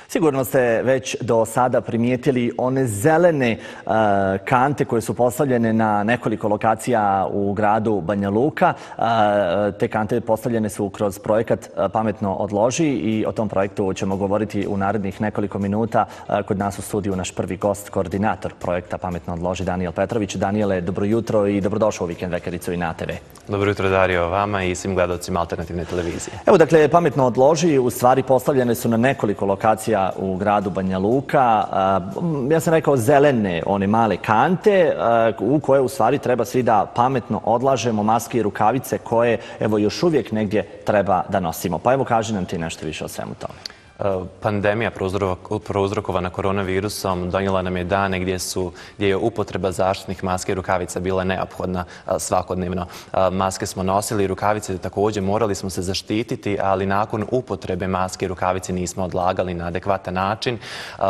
Sigurno ste već do sada primijetili one zelene kante koje su postavljene na nekoliko lokacija u gradu Banja Luka. Te kante postavljene su kroz projekat Pametno odloži i o tom projektu ćemo govoriti u narednih nekoliko minuta. Kod nas u studiju naš prvi gost, koordinator projekta Pametno odloži, Danijel Petrović. Danijele, dobro jutro i dobrodošao u Vikend Vekericu i na TV. Dobro jutro, Dario, vama i svim gledalcima Alternativne televizije. Evo, dakle, Pametno odloži u stvari postavljene su na nekoliko lokacija u gradu Banja Luka. Ja sam rekao zelene, one male kante u koje u stvari treba svi da pametno odlažemo maske i rukavice koje evo još uvijek negdje treba da nosimo. Pa evo kaži nam ti nešto više o svemu tome. Pandemija prouzrokovana koronavirusom donijela nam je dane gdje je upotreba zaštitnih maske i rukavica bila neophodna svakodnevno. Maske smo nosili i rukavice također, morali smo se zaštititi, ali nakon upotrebe maske i rukavice nismo odlagali na adekvatan način.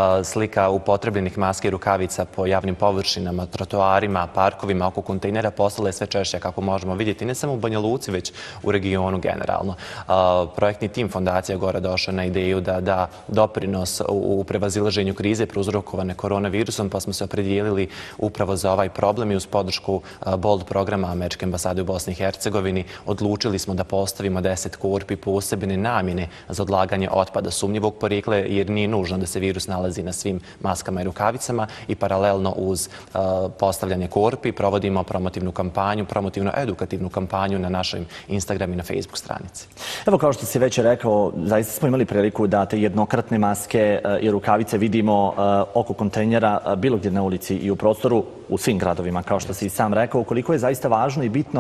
Slika upotrebljenih maske i rukavica po javnim površinama, trotoarima, parkovima, oko kontejnera postala je sve češće, kako možemo vidjeti, ne samo u Banja Luci, već u regionu generalno. Projektni tim Fondacija Gora došao na ideju da doprinos u prevazilaženju krize prouzrokovane koronavirusom, pa smo se opredijelili upravo za ovaj problem i uz podršku BOLD programa Američke ambasade u Bosni i Hercegovini odlučili smo da postavimo 10 korpi posebne namjene za odlaganje otpada sumnjivog porijekla, jer nije nužno da se virus nalazi na svim maskama i rukavicama, i paralelno uz postavljanje korpi provodimo promotivnu kampanju, promotivno-edukativnu kampanju na našoj Instagram i na Facebook stranici. Evo, kao što si već rekao, zaista smo imali priliku da te jednokratne maske i rukavice vidimo oko kontejnera bilo gdje na ulici i u prostoru u svim gradovima, kao što si i sam rekao. Koliko je zaista važno i bitno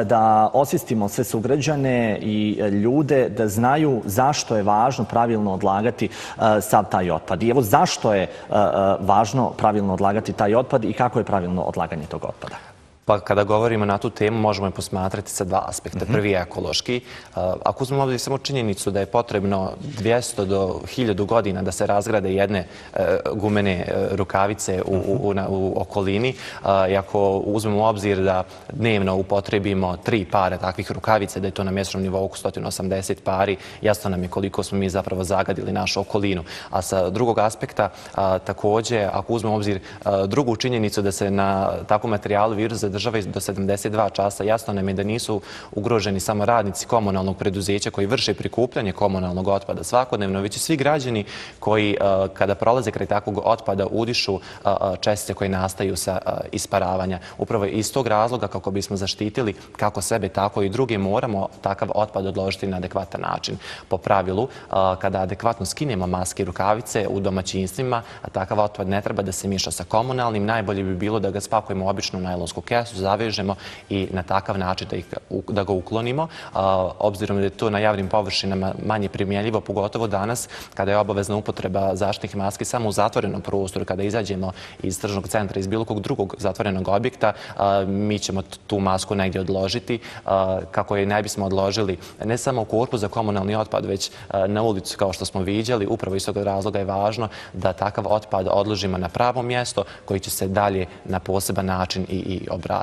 da osvijestimo sve sugrađane i ljude da znaju zašto je važno pravilno odlagati sav taj otpad. I evo zašto je važno pravilno odlagati taj otpad i kako je pravilno odlaganje tog otpada. Pa kada govorimo na tu temu možemo je posmatrati sa dva aspekta. Prvi je ekološki. Ako uzmemo ovdje samo činjenicu da je potrebno 200 do 1000 godina da se razgrade jedne gumene rukavice u okolini, i ako uzmemo u obzir da dnevno upotrebimo 3 pare takvih rukavice, da je to na mjesečnom nivou oko 180 pari, jasno nam je koliko smo mi zapravo zagadili našu okolinu. A sa drugog aspekta također, ako uzmemo u obzir drugu činjenicu da se na takvom materijalu virus zadržava do 72 časa, jasno nam je da nisu ugroženi samo radnici komunalnog preduzeća koji vrše prikupljanje komunalnog otpada svakodnevno, već i svi građani koji kada prolaze kraj takvog otpada udišu čestice koje nastaju sa isparavanja. Upravo iz tog razloga, kako bismo zaštitili kako sebe, tako i druge, moramo takav otpad odložiti na adekvatan način. Po pravilu, kada adekvatno skinemo maske i rukavice u domaćinstvima, takav otpad ne treba da se miješa sa komunalnim. Najbolje bi bilo da ga spakujemo u običnu najlonsku kesu, zavežemo i na takav način da ga uklonimo. Obzirom da je to na javnim površinama manje primjenljivo, pogotovo danas kada je obavezna upotreba zaštitnih maski samo u zatvorenom prostoru, kada izađemo iz tržnog centra, iz bilo kog drugog zatvorenog objekta, mi ćemo tu masku negdje odložiti, kako je ne bismo odložili ne samo u korpu za komunalni otpad, već na ulicu kao što smo viđali. Upravo iz tog razloga je važno da takav otpad odložimo na pravo mjesto koji će se dalje na poseban način i obraditi.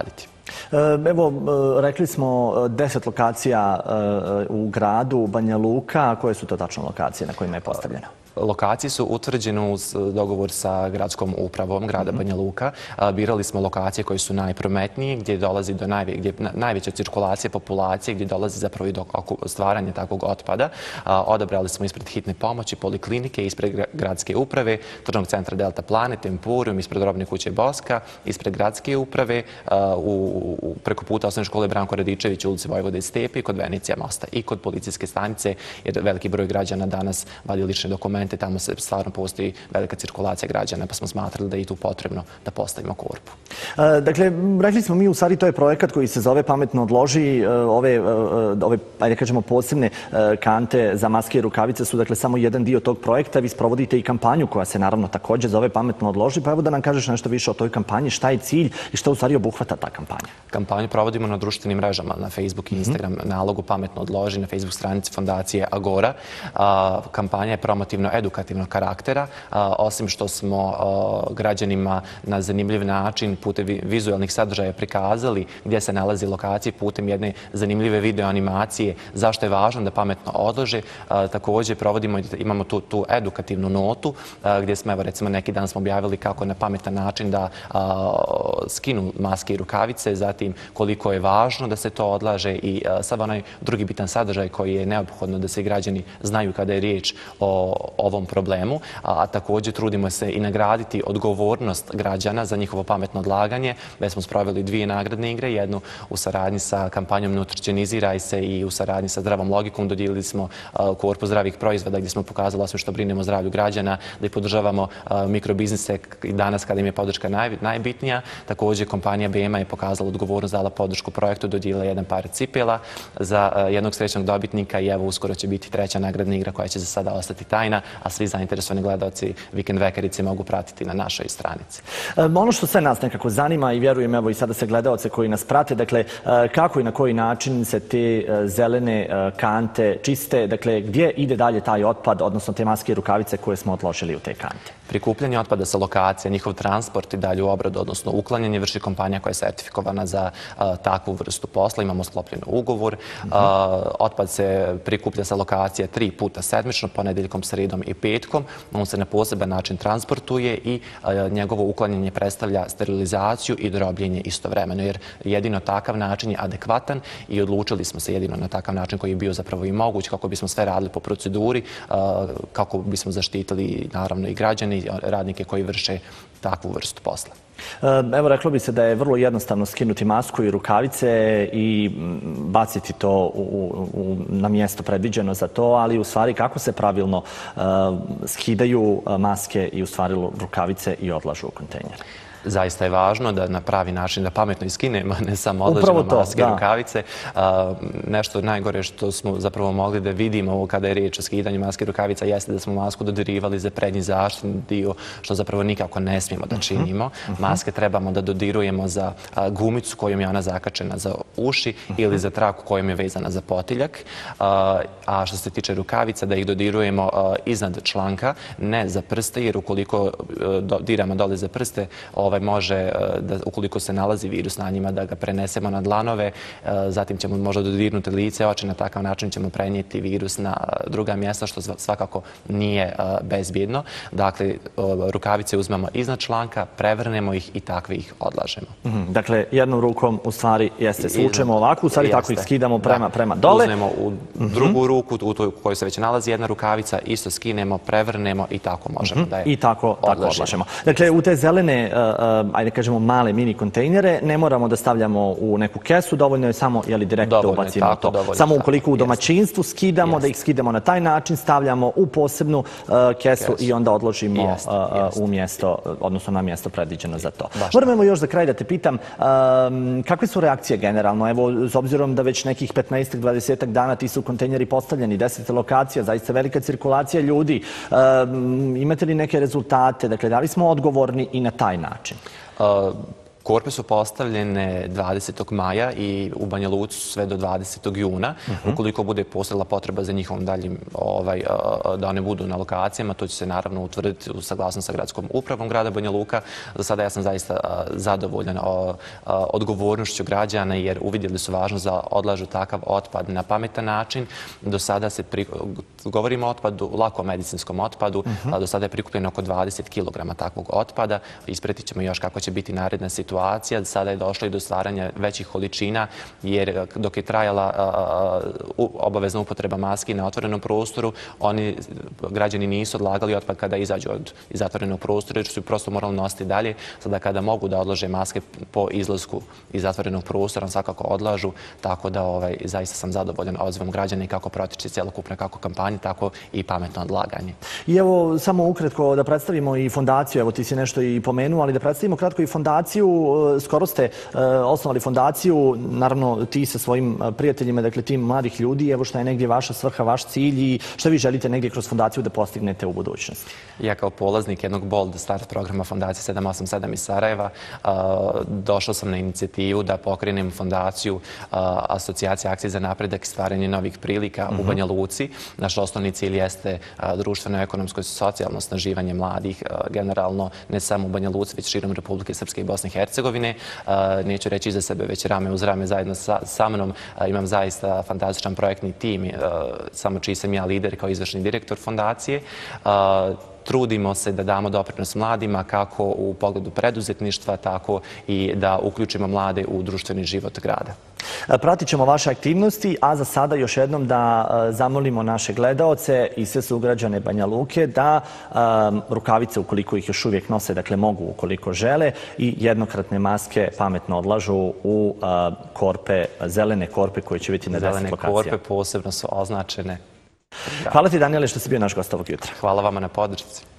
Evo, rekli smo 10 lokacija u gradu Banja Luka. Koje su to tačno lokacije na kojima je postavljeno? Lokacije su utvrđene uz dogovor sa gradskom upravom grada Banja Luka. Birali smo lokacije koje su najprometnije, gdje dolazi do najveće cirkulacije populacije, gdje dolazi zapravo i do stvaranja takvog otpada. Odabrali smo ispred hitne pomoći, poliklinike, ispred gradske uprave, tržnog centra Delta Planet, Emporium, ispred robne kuće Boska, ispred gradske uprave, preko puta osnovne škole Branko Radičević, ulici Vojvode Stepe, kod Venecija mosta i kod policijske stanice, jer veliki broj građana danas vadi lične dokumente. Tamo se stvarno postoji velika cirkulacija građana, pa smo smatrali da je i tu potrebno da postavimo korpu. Dakle, rekli smo mi, u stvari to je projekat koji se zove Pametno odloži. Ove, ajde kažemo, posebne kante za maske i rukavice su dakle samo jedan dio tog projekta. Vi sprovodite i kampanju koja se naravno također zove Pametno odloži. Pa evo da nam kažeš nešto više o toj kampanji, šta je cilj i šta u stvari obuhvata ta kampanja. Kampanju provodimo na društvenim mrežama, na Facebook i Instagram nalogu Pametno odloži, na Facebook stranici Fondacije Agora. Kampanja je promotivno-edukativnog karaktera. Osim što smo građanima na zanimljiv način putem vizualnih sadržaja prikazali gdje se nalazi lokacije putem jedne zanimljive video animacije, zašto je važno da pametno odlože. Također provodimo, imamo tu edukativnu notu gdje smo, evo recimo neki dan smo objavili kako na pametan način da skinu maske i rukavice, zatim koliko je važno da se to odlaže i sav onaj drugi bitan sadržaj koji je neophodno da se građani znaju kada je riječ o ovom problemu. A također trudimo se i nagraditi odgovornost građana za njihovo pametno odlaganje. Već smo sproveli 2 nagradne igre, jednu u saradnji sa kampanjom Nutricioniziraj se i u saradnji sa Zdravom logikom. Dodijelili smo korpus zdravih proizvoda gdje smo pokazali osim što brinemo o zdravlju građana, da i podržavamo mikrobiznise i danas kada im je podrška najbitnija. Također kompanija BMA je pokazala odgovornost, dala podršku projektu, dodijelila jedan par cipela za jednog srećnog dobitnika i evo uskoro će biti 3. nagradna igra koja će za sada ostati tajna, a svi zainteresovani gledalci Vikend Vekerice mogu pratiti na našoj stranici. Ono što sve nas nekako zanima i vjerujem evo i sada se gledalce koji nas prate, dakle kako i na koji način se te zelene kante čiste, dakle gdje ide dalje taj otpad, odnosno te maske i rukavice koje smo odložili u te kante? Prikupljanje otpada sa lokacija, njihov transport i dalju obradu, odnosno uklanjanje, vrši kompanija koja je sertifikovana za takvu vrstu posla. Imamo sklopljen ugovor. Otpad se prikuplja sa lokacija 3 puta sedmično, ponedeljkom, sredom i petkom. On se na poseban način transportuje i njegovo uklanjanje predstavlja sterilizaciju i drobljenje istovremeno, jer jedino takav način je adekvatan i odlučili smo se jedino na takav način koji je bio zapravo i moguć, kako bismo sve radili po proceduri, kako bismo zaštitili naravno i građane i radnike koji vrše takvu vrstu posla. Evo, reklo bi se da je vrlo jednostavno skinuti masku i rukavice i baciti to na mjesto predviđeno za to, ali u stvari kako se pravilno skidaju maske i u stvari rukavice i odlažu u kontejner? Zaista je važno da na pravi način da pametno iskinemo, ne samo odlažemo maske i rukavice. Nešto najgore što smo zapravo mogli da vidimo kada je riječ o skidanju maske i rukavica jeste da smo masku dodirivali za prednji zaštitni dio, što zapravo nikako ne smijemo da činimo. Maske trebamo da dodirujemo za gumicu kojom je ona zakačena za uši ili za traku kojom je vezana za potiljak. A što se tiče rukavica, da ih dodirujemo iznad članka, ne za prste, jer ukoliko diramo dole za prste, može, ukoliko se nalazi virus na njima, da ga prenesemo na dlanove, zatim ćemo možda dodirnuti lice, oči, na takav način ćemo prenijeti virus na druga mjesta, što svakako nije bezbjedno. Dakle, rukavice uzmemo iznad članka, prevrnemo ih i takve ih odlažemo. Dakle, jednom rukom u stvari jeste svučemo ovako, u stvari tako ih skidamo prema dole. Uzmemo u drugu ruku, u kojoj se već nalazi jedna rukavica, isto skinemo, prevrnemo i tako možemo da je odlažemo. I tako odlažemo. Dakle, u te zelene ajde kažemo male mini kontejnere, ne moramo da stavljamo u neku kesu, dovoljno je samo direktno da ubacimo to. Samo ukoliko u domaćinstvu skidamo, da ih skidamo na taj način, stavljamo u posebnu kesu i onda odložimo u mjesto, odnosno na mjesto predviđeno za to. Moram evo još za kraj da te pitam, kakve su reakcije generalno? Evo, s obzirom da već nekih 15-20 dana ti su kontejneri postavljeni, 10 lokacija, zaista velika cirkulacija ljudi. Imate li neke rezultate? Dakle, da li smo odgovorni i na taj način? Korpe su postavljene 20. maja i u Banja Luci sve do 20. juna. Ukoliko bude postojala potreba za njihovom daljim, da one budu na lokacijama, to će se naravno utvrditi u saglasnosti sa gradskom upravom grada Banja Luka. Za sada ja sam zaista zadovoljan odgovornošću građana, jer uvidjeli su važnost da odlažu takav otpad na pametan način. Do sada se govorimo o otpadu, lakom medicinskom otpadu, do sada je prikupljeno oko 20 kg takvog otpada. Ispratit ćemo još kako će biti naredna situacija. Sada je došlo i do stvaranja većih količina, jer dok je trajala obavezna upotreba maski na otvorenom prostoru, građani nisu odlagali otpad kada izađu iz zatvorenog prostora, jer su prosto morali nositi dalje. Sada kada mogu da odlože maske po izlasku iz zatvorenog prostora, svakako odlažu, tako da zaista sam zadovoljan odzivom građana i kako protiče cjelokupna kako kampanja, recikliranje, tako i pametno odlaganje. I evo, samo ukratko da predstavimo i fondaciju, evo ti si nešto i pomenuo, ali da predstavimo kratko i fondaciju. Skoro ste osnovali fondaciju, naravno ti sa svojim prijateljima, dakle tim mladih ljudi, evo šta je negdje vaša svrha, vaš cilj i šta vi želite negdje kroz fondaciju da postignete u budućnosti? Ja kao polaznik jednog Bold Start programa Fondacije 787 iz Sarajeva došao sam na inicijativu da pokrenem fondaciju Asocijacije akcije za napredak i stvaranje novih prilika u Banja Luci. Naš osnovni cilj jeste društveno, ekonomsko i socijalno osnaživanje mladih, generalno ne samo u Banja Luci, već širom Republike Srpske i Bosne i Hercegovine. Neću reći za sebe, već rame uz rame zajedno sa mnom. Imam zaista fantastičan projektni tim, samo čiji sam ja lider kao izvršni direktor fondacije. Trudimo se da damo doprinos mladima kako u pogledu preduzetništva, tako i da uključimo mlade u društveni život grada. Pratit ćemo vaše aktivnosti, a za sada još jednom da zamolimo naše gledaoce i sve sugrađane Banja Luke da rukavice, ukoliko ih još uvijek nose, dakle mogu ukoliko žele, i jednokratne maske pametno odlažu u korpe, zelene korpe koje će biti na 10 lokacija. Zelene korpe posebno su označene. Hvala ti, Danijele, što si bio naš gost ovog jutra. Hvala vama na podršci.